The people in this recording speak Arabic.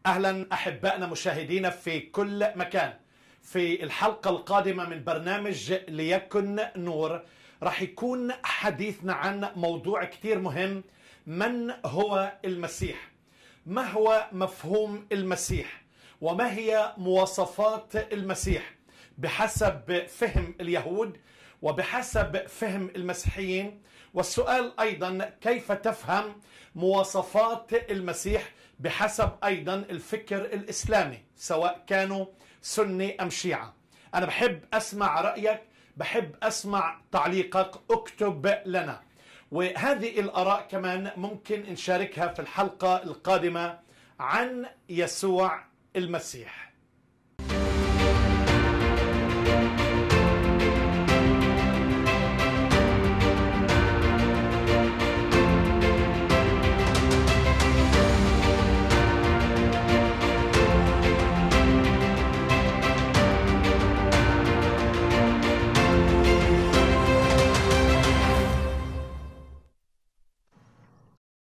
أهلا أحبائنا مشاهدينا في كل مكان. في الحلقة القادمة من برنامج ليكن نور راح يكون حديثنا عن موضوع كتير مهم. من هو المسيح؟ ما هو مفهوم المسيح؟ وما هي مواصفات المسيح بحسب فهم اليهود وبحسب فهم المسيحيين؟ والسؤال أيضا كيف تفهم مواصفات المسيح بحسب أيضا الفكر الإسلامي سواء كانوا سني أم شيعة؟ أنا بحب أسمع رأيك، بحب أسمع تعليقك، اكتب لنا. وهذه الآراء كمان ممكن نشاركها في الحلقة القادمة عن يسوع المسيح.